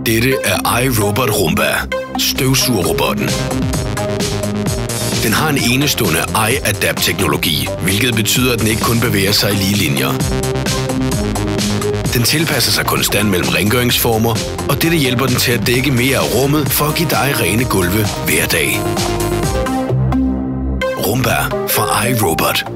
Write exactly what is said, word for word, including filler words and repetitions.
Dette er iRobot Roomba, støvsugerrobotten. Den har en enestående iAdapt-teknologi, hvilket betyder, at den ikke kun bevæger sig i lige linjer. Den tilpasser sig konstant mellem rengøringsformer, og dette hjælper den til at dække mere af rummet for at give dig rene gulve hver dag. Roomba fra iRobot.